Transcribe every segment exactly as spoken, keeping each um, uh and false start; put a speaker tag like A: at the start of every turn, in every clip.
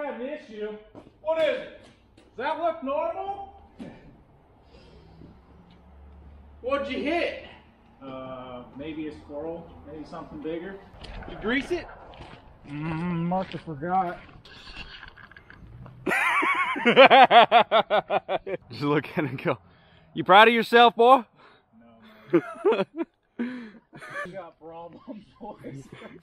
A: have an issue. What is it? Does that look normal? What'd you hit? Uh, maybe a squirrel, maybe something bigger. Did you grease it? Mm, Martha forgot.
B: Just look at it and go, you proud of yourself, boy?
A: No, no. You got problems, boys.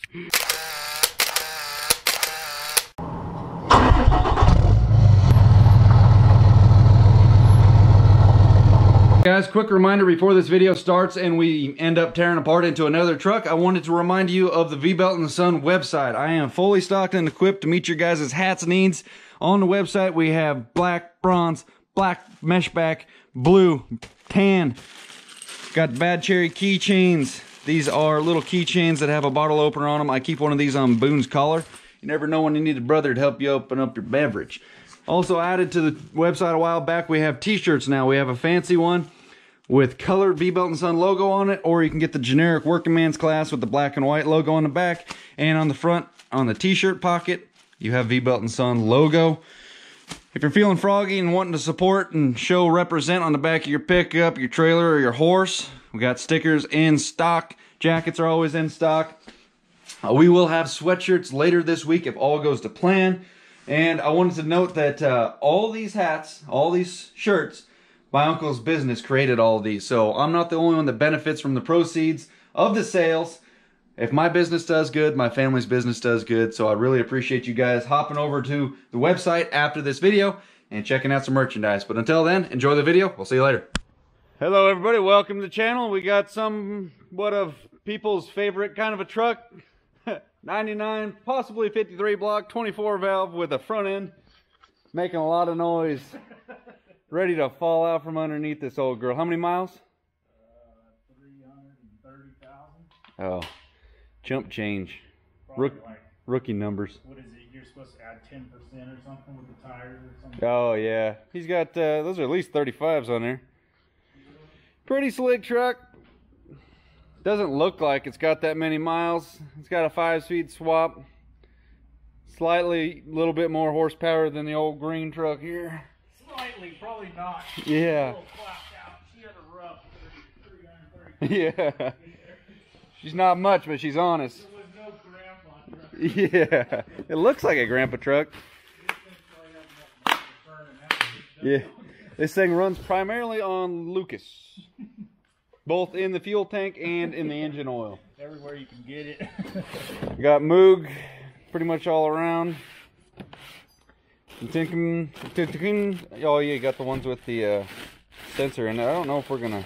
B: Guys, quick reminder before this video starts and we end up tearing apart into another truck, I wanted to remind you of the V-Belt and Son website. I am fully stocked and equipped to meet your guys' hats needs. On the website, we have black, bronze, black mesh back, blue, tan. Got bad cherry keychains. These are little keychains that have a bottle opener on them. I keep one of these on Boone's collar. You never know when you need a brother to help you open up your beverage. Also added to the website a while back, we have t-shirts now. We have a fancy one with colored V-Belt and Son logo on it, or you can get the generic working man's class with the black and white logo on the back. And on the front, on the t-shirt pocket, you have V-Belt and Son logo. If you're feeling froggy and wanting to support and show represent on the back of your pickup, your trailer, or your horse, we got stickers in stock. Jackets are always in stock. Uh, we will have sweatshirts later this week if all goes to plan. And I wanted to note that uh, all these hats, all these shirts, my uncle's business created all of these. So I'm not the only one that benefits from the proceeds of the sales. If my business does good, my family's business does good. So I really appreciate you guys hopping over to the website after this video and checking out some merchandise. But until then, enjoy the video. We'll see you later. Hello everybody, welcome to the channel. We got somewhat of people's favorite kind of a truck. ninety-nine, possibly fifty-three block, twenty-four valve with a front end. Making a lot of noise. Ready to fall out from underneath this old girl. How many miles?
A: Uh, three hundred thirty thousand.
B: Oh, chump change. Rook,
A: Like,
B: rookie numbers.
A: what is it? You're supposed to add ten percent or something with the tires or something?
B: Oh yeah, he's got, uh, those are at least thirty-fives on there. Pretty slick truck. Doesn't look like it's got that many miles. It's got a five-speed swap. Slightly, a little bit more horsepower than the old green truck here.
A: Slightly, probably not.
B: Yeah.
A: A little clapped out. She had a rough three hundred thirty.
B: Yeah. She's not much, but she's honest.
A: There was no grandpa truck.
B: Yeah. It looks like a grandpa truck. Yeah. This thing runs primarily on Lucas. Both in the fuel tank and in the engine oil.
A: Everywhere you can get it.
B: Got Moog pretty much all around. Oh yeah, you got the ones with the uh, sensor in it. I don't know if we're gonna.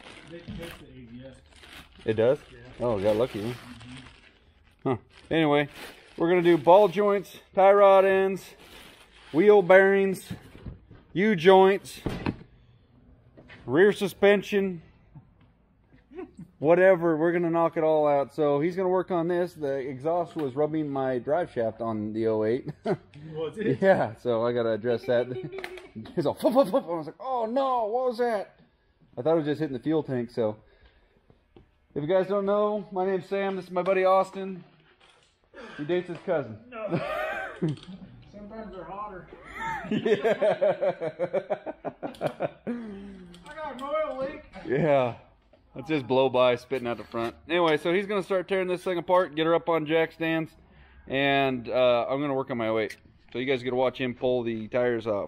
B: It does? Yeah. Oh, got lucky. Huh? Mm-hmm. Huh. Anyway, we're gonna do ball joints, tie rod ends, wheel bearings, U-joints, rear suspension. Whatever, we're gonna knock it all out. So he's gonna work on this. The exhaust was rubbing my drive shaft on the oh eight.
A: Was it?
B: Yeah, so I gotta address that. He's all, fuff, fuff, fuff. I was like, oh no, what was that? I thought it was just hitting the fuel tank. So if you guys don't know, my name's Sam. This is my buddy Austin. He dates his cousin.
A: No. Sometimes they're hotter.
B: Yeah.
A: I got an oil leak.
B: Yeah. Let's just blow by, spitting out the front. Anyway, so he's going to start tearing this thing apart, get her up on jack stands, and uh, I'm going to work on my oh eight. So you guys get to watch him pull the tires off.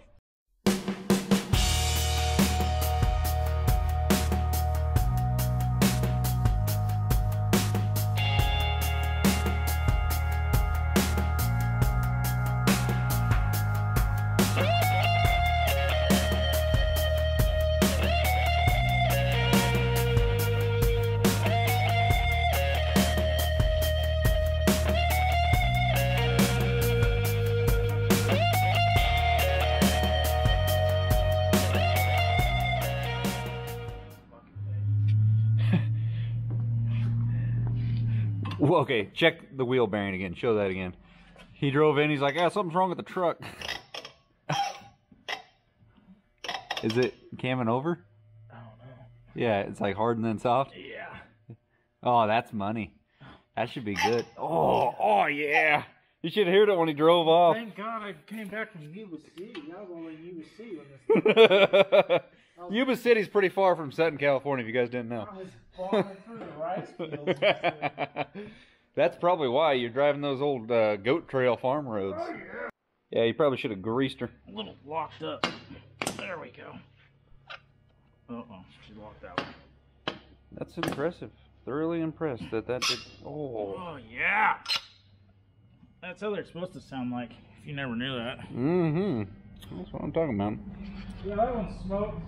B: Well, okay, check the wheel bearing again. Show that again. He drove in. He's like, ah, something's wrong with the truck. Is it camming over?
A: I don't know.
B: Yeah, it's like hard and then soft.
A: Yeah.
B: Oh, that's money. That should be good. Oh, oh yeah. You should have heard it when he drove off.
A: Thank God I came back from Yuba City. I was only in Yuba City when this
B: Yuba City's pretty far from Sutton, California, if you guys didn't know.
A: I was falling through the rice fields.
B: That's probably why you're driving those old uh, goat trail farm roads.
A: Oh, yeah.
B: Yeah, you probably should have greased her.
A: A little locked up. There we go. Uh-oh, she's locked out.
B: That's impressive. Thoroughly impressed that that did. Oh.
A: Oh, yeah. That's how they're supposed to sound like, if you never knew that.
B: Mm-hmm. That's what I'm talking about.
A: Yeah, that one's smoked.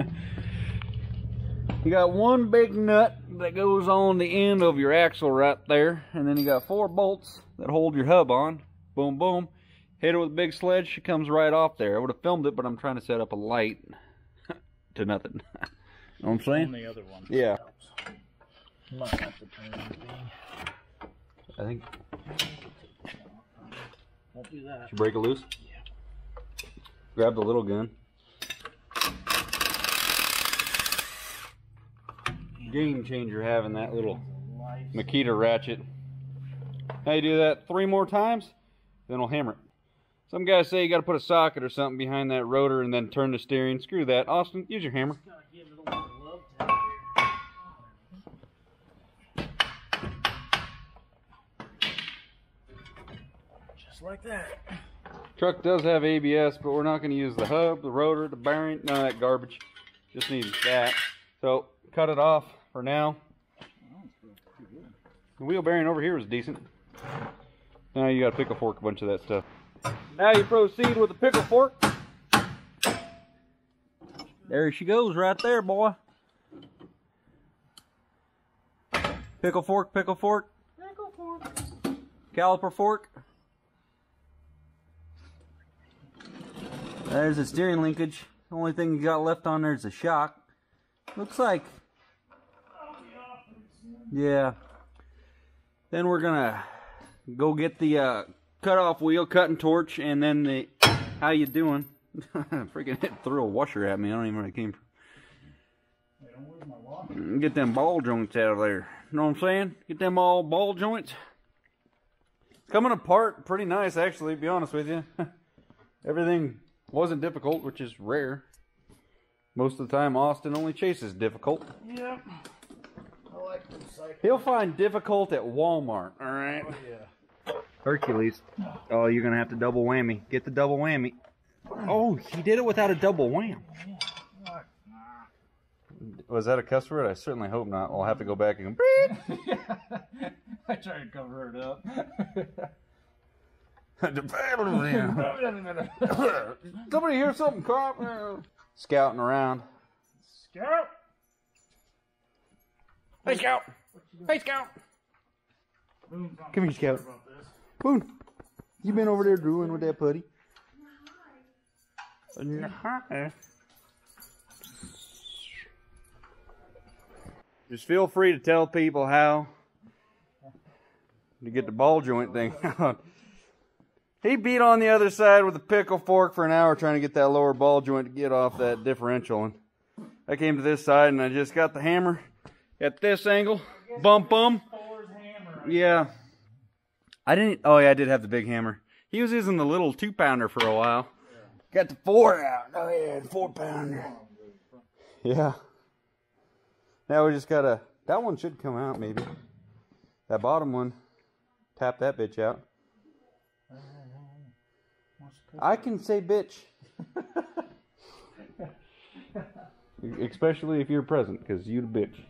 B: You got one big nut that goes on the end of your axle right there, and then you got four bolts that hold your hub on. Boom, boom. Hit it with a big sledge, she comes right off there. I would have filmed it, but I'm trying to set up a light to nothing. Know what I'm saying?
A: On the other one.
B: Yeah.
A: Might have to turn the thing.
B: I think.
A: Won't do that.
B: Did you break it loose?
A: Yeah.
B: Grab the little gun. Game changer having that little Makita ratchet. Now you do that three more times, then we'll hammer it. Some guys say you got to put a socket or something behind that rotor and then turn the steering. Screw that. Austin, use your hammer.
A: Just like that.
B: Truck does have A B S, but we're not going to use the hub, the rotor, the bearing, none of that garbage. Just need that. So cut it off for now. The wheel bearing over here is decent. Now you got to pickle fork a bunch of that stuff. Now you proceed with the pickle fork. There she goes right there, boy. Pickle fork, pickle fork.
A: Pickle fork.
B: Caliper fork. There's the steering linkage. The only thing you got left on there is a shock. Looks like. Yeah. Then we're gonna go get the uh, cut-off wheel, cutting torch, and then the. How you doing? Freaking hit, threw a washer at me. I don't even know where it came from. Get them ball joints out of there. You know what I'm saying? Get them all ball joints. It's coming apart pretty nice, actually, to be honest with you. Everything wasn't difficult, which is rare. Most of the time, Austin only chases difficult.
A: Yep. I like them cycles.
B: He'll find difficult at Walmart, alright?
A: Oh, yeah.
B: Hercules. Oh, you're going to have to double whammy. Get the double whammy. Oh, he did it without a double wham. Was that a cuss word? I certainly hope not. I'll have to go back and go,
A: I tried to cover it up.
B: Somebody hear something, crop? Scouting around.
A: Scout!
B: Hey, Scout! Hey, Scout! Come here, Scout. Boone, you been over there drooling with that putty? Just feel free to tell people how to get the ball joint thing out. He beat on the other side with a pickle fork for an hour trying to get that lower ball joint to get off that differential. And I came to this side and I just got the hammer at this angle. Bump, bum. Yeah. I didn't, oh yeah, I did have the big hammer. He was using the little two pounder for a while. Got the four out. Oh yeah, the four pounder. Yeah. Now we just gotta, that one should come out maybe. That bottom one, tap that bitch out. I can say bitch. Especially if you're present, because you the bitch.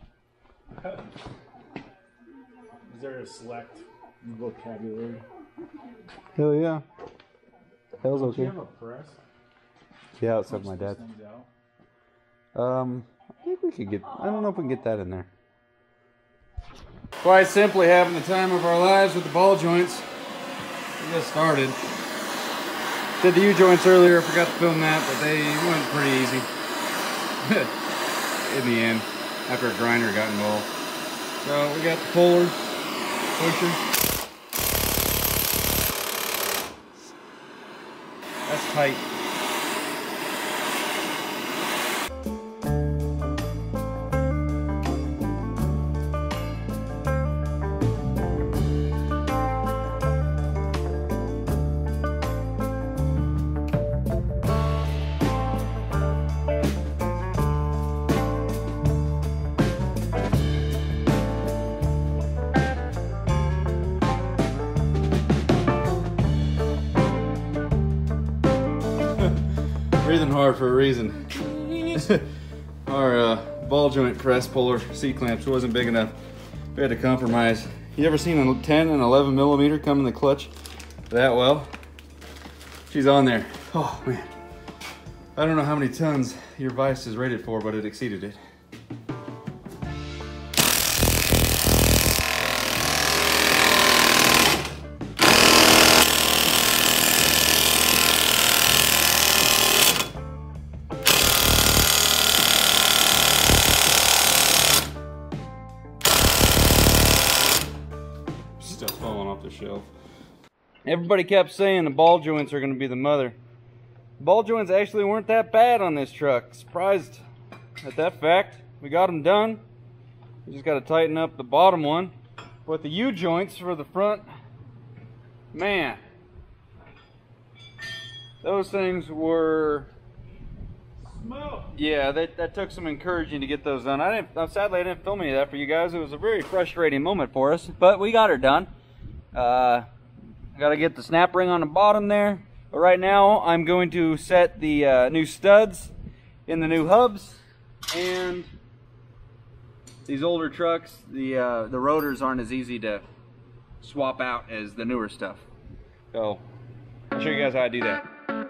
A: Is there a select vocabulary?
B: Hell yeah. Hell's okay.
A: Do you have a press?
B: Yeah, it's like my dad. Um, I think we could get, I don't know if we can get that in there. Quite simply having the time of our lives with the ball joints. We just started. Did the U-joints earlier, forgot to film that, but they went pretty easy. In the end, after a grinder got involved. So we got the puller, pusher. That's tight. breathing hard for a reason. Our uh, ball joint press puller C-clamps wasn't big enough. We had to compromise. You ever seen a ten and eleven millimeter come in the clutch that well? She's on there. Oh man. I don't know how many tons your vise is rated for, but it exceeded it. Stuff falling off the shelf. Everybody kept saying the ball joints are going to be the mother. Ball joints actually weren't that bad on this truck. Surprised at that fact. We got them done. We just got to tighten up the bottom one. But the U-joints for the front, man, those things were,
A: Smoke.
B: yeah, that, that took some encouraging to get those done. I didn't, sadly, I didn't film any of that for you guys. It was a very frustrating moment for us, but we got her done. Uh, got to get the snap ring on the bottom there. But right now, I'm going to set the uh, new studs in the new hubs, and these older trucks, the uh, the rotors aren't as easy to swap out as the newer stuff. So I'll show you guys how I do that.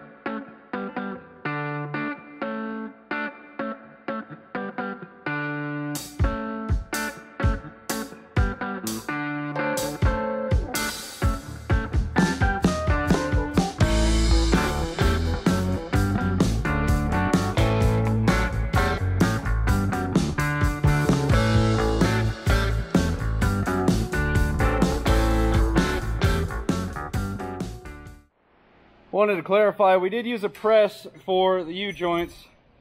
B: Wanted to clarify, we did use a press for the U-joints,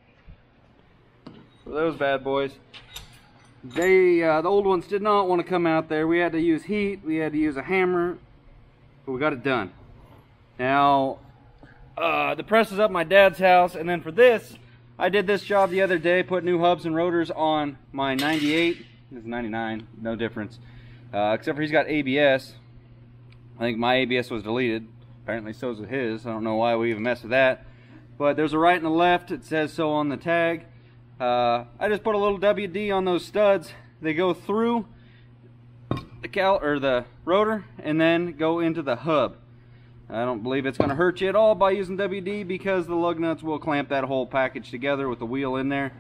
B: for those bad boys. They, uh, the old ones did not want to come out there. We had to use heat, we had to use a hammer, but we got it done. Now, uh, the press is up at my dad's house, and then for this, I did this job the other day, put new hubs and rotors on my ninety-eight. This is ninety-nine, no difference. Uh, except for he's got A B S. I think my A B S was deleted. Apparently so is his. I don't know why we even mess with that. But there's a right and a left. It says so on the tag. Uh, I just put a little W D on those studs. They go through the cal or the rotor and then go into the hub. I don't believe it's going to hurt you at all by using W D because the lug nuts will clamp that whole package together with the wheel in there.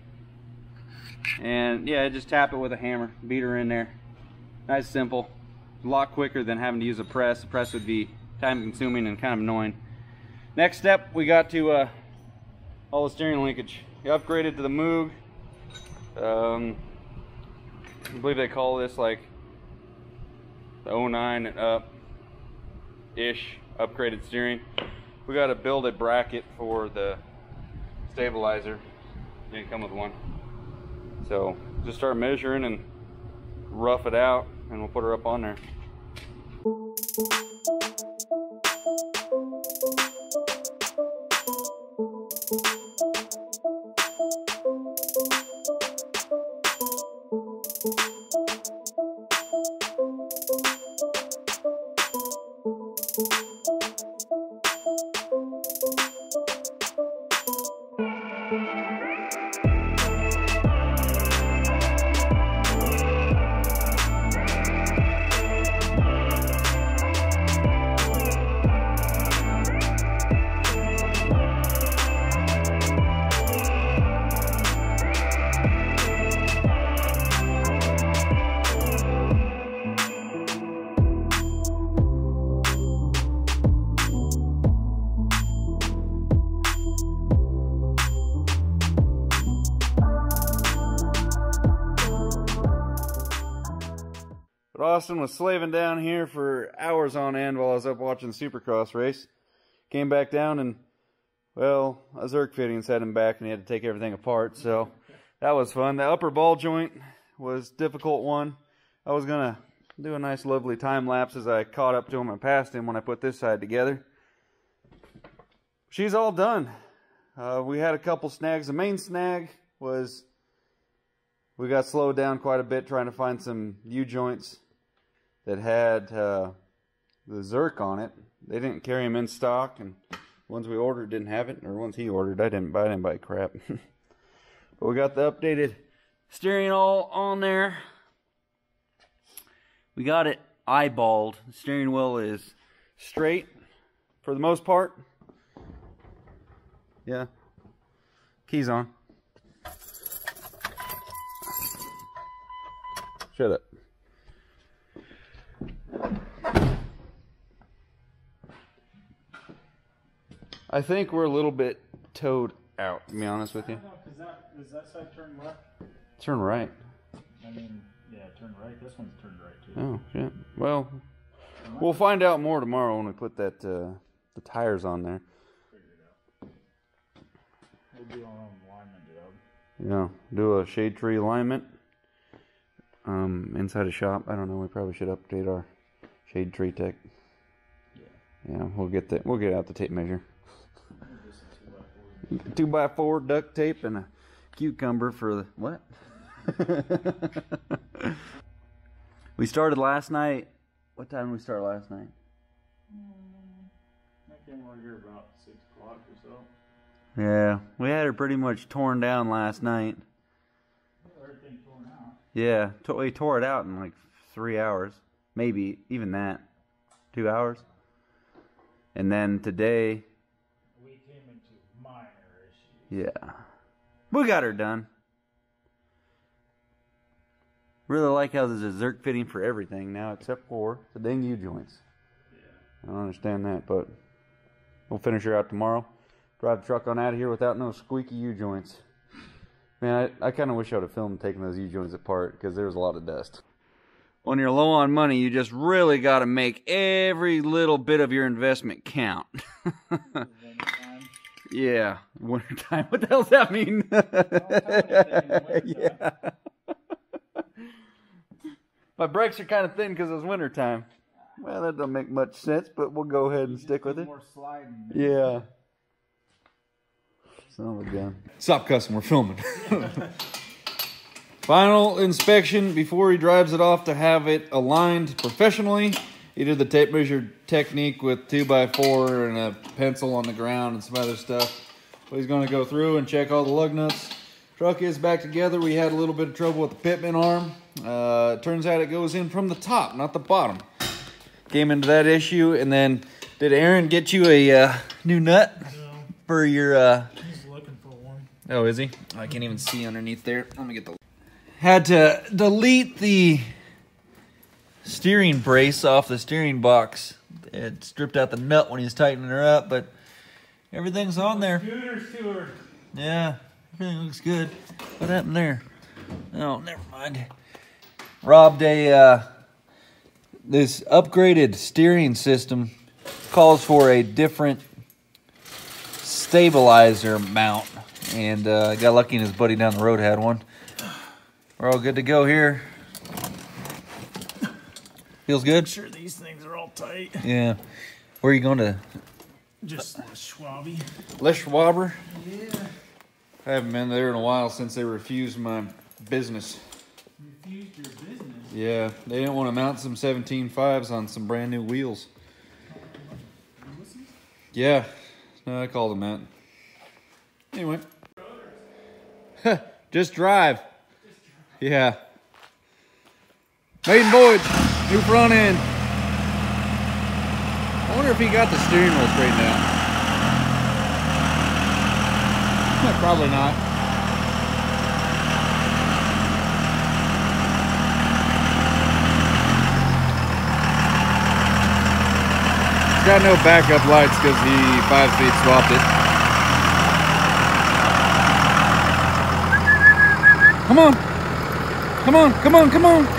B: And yeah, just tap it with a hammer. Beat her in there. Nice, simple. A lot quicker than having to use a press. The press would be time consuming and kind of annoying. Next step, we got to uh, all the steering linkage. We upgraded to the Moog. Um, I believe they call this like the oh nine and up ish upgraded steering. We got to build a bracket for the stabilizer. Didn't come with one. So just start measuring and rough it out, and we'll put her up on there. But Austin was slaving down here for hours on end while I was up watching the Supercross race. Came back down and, well, a Zerk fittings had him back and he had to take everything apart. So that was fun. The upper ball joint was a difficult one. I was going to do a nice lovely time lapse as I caught up to him and passed him when I put this side together. She's all done. Uh, we had a couple snags. The main snag was we got slowed down quite a bit trying to find some U-joints that had uh, the Zerk on it. They didn't carry them in stock, and Ones we ordered didn't have it, or ones he ordered. I didn't buy. I didn't buy crap. But we got the updated steering all on there. We got it eyeballed. The steering wheel is straight for the most part. Yeah. Keys on. Shut up. I think we're a little bit towed out, to be honest with you.
A: I don't know, 'cause that, does that side turn left?
B: Turn right.
A: I mean, yeah, turn right. This one's turned right too.
B: Oh, shit. Well, we'll find out more tomorrow when we put that uh, the tires on there.
A: Figure it out. We'll do our own alignment job.
B: Yeah, do a shade tree alignment. Um, inside a shop. I don't know. We probably should update our shade tree tech.
A: Yeah.
B: Yeah, we'll get that. We'll get out the tape measure. Two by four duct tape and a cucumber for the what? We started last night. What time did we start last night?
A: Mm, I came over here about six o'clock or so.
B: Yeah, we had her pretty much torn down last night.
A: Everything torn out.
B: Yeah, to we tore it out in like three hours, maybe even that, two hours. And then today,
A: we came into minor issues.
B: yeah, we got her done. Really like how there's a Zerk fitting for everything now, except for the dang U-joints.
A: Yeah.
B: I don't understand that, but we'll finish her out tomorrow. Drive the truck on out of here without no squeaky U-joints. Man, I, I kind of wish I would have filmed taking those U-joints apart, because there was a lot of dust. When you're low on money, you just really got to make every little bit of your investment count. Yeah, wintertime. What the hell does that mean? Yeah. My brakes are kind of thin because it's wintertime. Well, that doesn't make much sense, but we'll go ahead and stick with it.
A: More sliding.
B: Yeah. Son of a gun. Stop cussing, we're filming. Final inspection before he drives it off to have it aligned professionally. He did the tape measure technique with two by four and a pencil on the ground and some other stuff. But he's going to go through and check all the lug nuts. Truck is back together. We had a little bit of trouble with the pitman arm. Uh, it turns out it goes in from the top, not the bottom. Came into that issue, and then did Aaron get you a uh, new nut
A: No.
B: for your... Uh...
A: He's looking for one.
B: Oh, is he? I can't even see underneath there. Let me get the... Had to delete the steering brace off the steering box. It stripped out the nut when he was tightening her up, but everything's on there.
A: Scooters to her.
B: Yeah, everything looks good. What happened there? Oh, never mind. Robbed a... Uh, this upgraded steering system calls for a different stabilizer mount. And uh, got lucky and his buddy down the road had one. We're all good to go here. Feels good?
A: I'm sure these things are all tight.
B: Yeah. Where are you going to?
A: Just Schwabby.
B: Les Schwaber?
A: Yeah.
B: I haven't been there in a while since they refused my business.
A: Refused your business?
B: Yeah, they didn't want to mount some seventeen fives on some brand new wheels. Yeah, no, I called them that. Anyway. Just drive. Yeah. Maiden voyage. New front end. I wonder if he got the steering wheel straightened out. Probably not. He's got no backup lights because he five speed swapped it. Come on. Come on, come on, come on.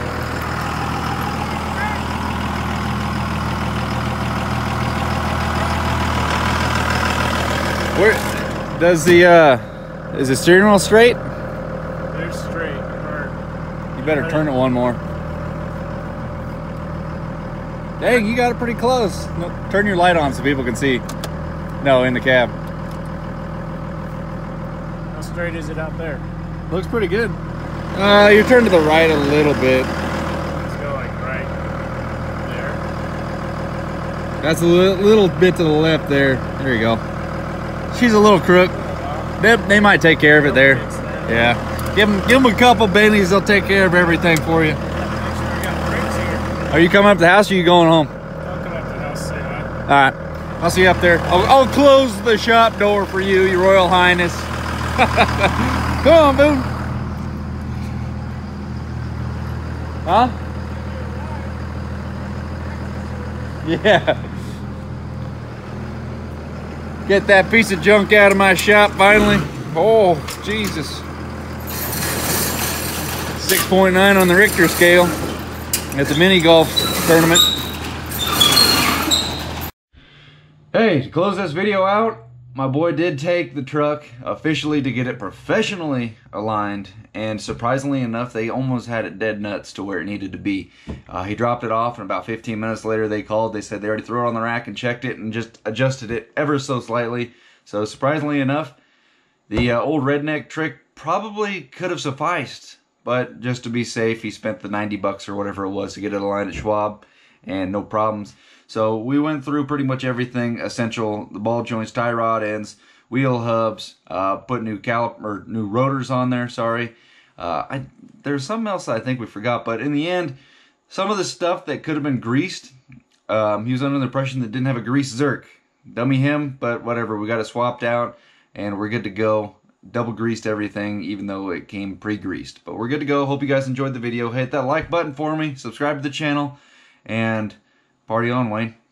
B: Where does the uh is the steering wheel straight?
A: They're straight. Or,
B: You better turn it one more. Dang, you got it pretty close. No, turn your light on so people can see. No, in the cab.
A: how straight is it out there?
B: Looks pretty good. Uh, you turn to the right a little bit.
A: Let's go like right there.
B: That's a li little bit to the left there. There you go. She's a little crook. They, they might take care of it there. Yeah. Give them, give them a couple Baileys. They'll take care of everything for you. Are you coming up to the house or are you going home?
A: I'll come up to the house, say hi.
B: All right. I'll see you up there. I'll, I'll close the shop door for you, Your Royal Highness. Come on, Boone. Huh? Yeah. Get that piece of junk out of my shop finally. Oh, Jesus. six point nine on the Richter scale at the mini golf tournament. Hey, to close this video out, my boy did take the truck officially to get it professionally aligned, and surprisingly enough, they almost had it dead nuts to where it needed to be. Uh, he dropped it off, and about fifteen minutes later they called. They said they already threw it on the rack and checked it and just adjusted it ever so slightly. So surprisingly enough, the uh, old redneck trick probably could have sufficed, but just to be safe, he spent the ninety bucks or whatever it was to get it aligned at Schwab, and no problems. So we went through pretty much everything essential: the ball joints, tie rod ends, wheel hubs, uh, put new calip or new rotors on there. Sorry, uh, I there's something else I think we forgot, but in the end, some of the stuff that could have been greased, um, he was under the impression that didn't have a grease zerk. Dummy him, but whatever. We got it swapped out, and we're good to go. Double greased everything, even though it came pre-greased. But we're good to go. Hope you guys enjoyed the video. Hit that like button for me. Subscribe to the channel, and party on, Wayne.